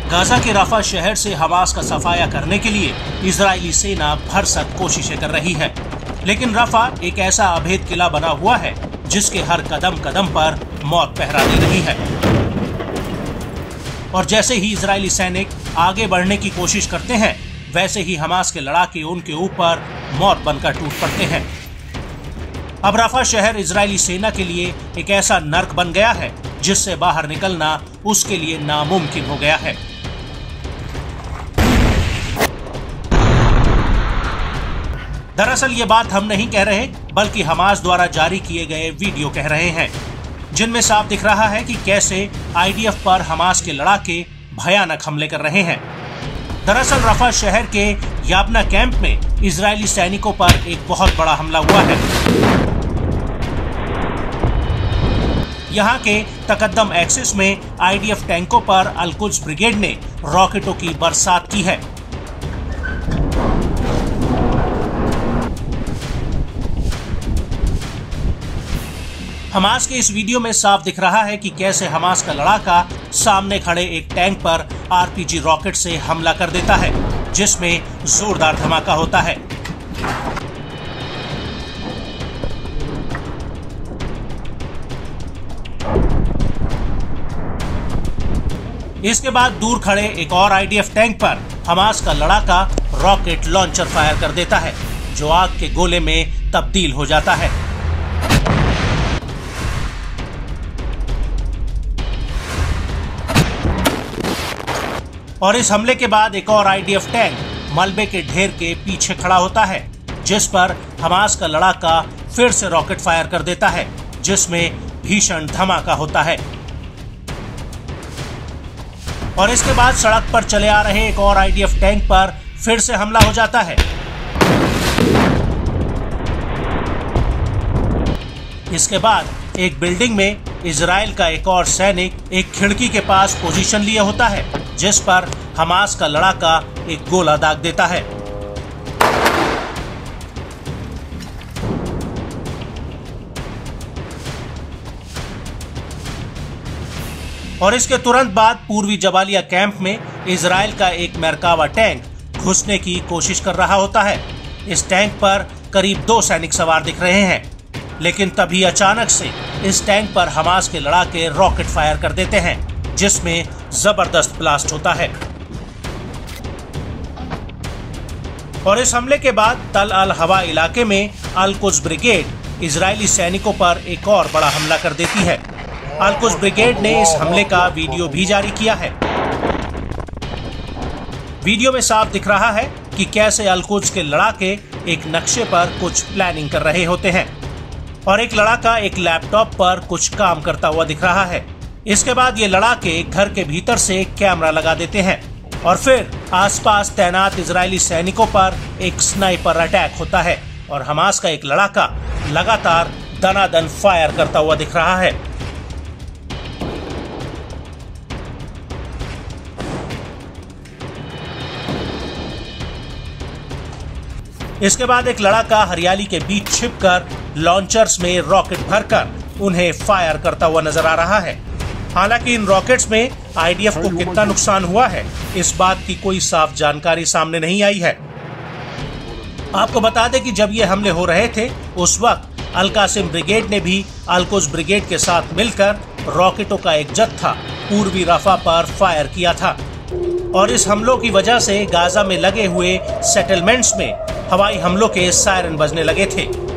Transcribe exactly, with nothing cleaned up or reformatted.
Gaza के Rafa शहर से हमास का सफाया करने के लिए इजरायली सेना भरसक कोशिशें कर रही है, लेकिन राफा एक ऐसा अभेद किला बना हुआ है जिसके हर कदम कदम पर मौत पहरा दे रही है। और जैसे ही इजरायली सैनिक आगे बढ़ने की कोशिश करते हैं, वैसे ही हमास के लड़ाके उनके ऊपर मौत बनकर टूट पड़ते हैं। अब राफा शहर इजरायली सेना के लिए एक ऐसा नर्क बन गया है जिससे बाहर निकलना उसके लिए नामुमकिन हो गया है। दरअसल ये बात हम नहीं कह रहे, बल्कि हमास द्वारा जारी किए गए वीडियो कह रहे हैं, जिनमें साफ दिख रहा है कि कैसे आईडीएफ पर हमास के लड़ाके भयानक हमले कर रहे हैं। दरअसल रफा शहर के याबना कैंप में इजरायली सैनिकों पर एक बहुत बड़ा हमला हुआ है। यहाँ के तकद्दम एक्सिस में आईडीएफ टैंकों पर अल-कुद्स ब्रिगेड ने रॉकेटों की बरसात की है। हमास के इस वीडियो में साफ दिख रहा है कि कैसे हमास का लड़ाका सामने खड़े एक टैंक पर आरपीजी रॉकेट से हमला कर देता है, जिसमें जोरदार धमाका होता है। इसके बाद दूर खड़े एक और आईडीएफ टैंक पर हमास का लड़ाका रॉकेट लॉन्चर फायर कर देता है, जो आग के गोले में तब्दील हो जाता है। और इस हमले के बाद एक और आईडीएफ टैंक मलबे के ढेर के पीछे खड़ा होता है, जिस पर हमास का लड़ाका फिर से रॉकेट फायर कर देता है, जिसमें भीषण धमाका होता है। और इसके बाद सड़क पर चले आ रहे एक और आईडीएफ टैंक पर फिर से हमला हो जाता है। इसके बाद एक बिल्डिंग में इजराइल का एक और सैनिक एक खिड़की के पास पोजीशन लिए होता है, जिस पर हमास का लड़ाका एक गोला दाग देता है। और इसके तुरंत बाद पूर्वी जबालिया कैंप में इजराइल का एक मरकावा टैंक घुसने की कोशिश कर रहा होता है। इस टैंक पर करीब दो सैनिक सवार दिख रहे हैं, लेकिन तभी अचानक से इस टैंक पर हमास के लड़ाके रॉकेट फायर कर देते हैं, जिसमें जबरदस्त ब्लास्ट होता है। और इस हमले के बाद तल अल हवा इलाके में अल-कुद्स ब्रिगेड इजरायली सैनिकों पर एक और बड़ा हमला कर देती है। अल-कुद्स ब्रिगेड ने इस हमले का वीडियो भी जारी किया है। वीडियो में साफ दिख रहा है कि कैसे अल-कुद्स के लड़ाके एक नक्शे पर कुछ प्लानिंग कर रहे होते हैं, और एक लड़ाका एक लैपटॉप पर कुछ काम करता हुआ दिख रहा है। इसके बाद ये लड़ाके घर के भीतर से कैमरा लगा देते हैं, और फिर आसपास तैनात इजरायली सैनिकों पर एक स्नाइपर अटैक होता है, और हमास का एक लड़ाका लगातार दनादन फायर करता हुआ दिख रहा है। इसके बाद एक लड़ाका हरियाली के बीच छिपकर लॉन्चर्स में रॉकेट भरकर उन्हें फायर करता हुआ नजर आ रहा है। हालांकि इन रॉकेट्स में आईडीएफ को कितना नुकसान हुआ है, इस बात की कोई साफ जानकारी सामने नहीं आई है। आपको बता दें कि जब ये हमले हो रहे थे, उस वक्त अल-कासिम ब्रिगेड ने भी अल-कुद्स ब्रिगेड के साथ मिलकर रॉकेटों का एक जत्था पूर्वी रफा पर फायर किया था। और इस हमलों की वजह से गाजा में लगे हुए सेटलमेंट्स में हवाई हमलों के सायरन बजने लगे थे।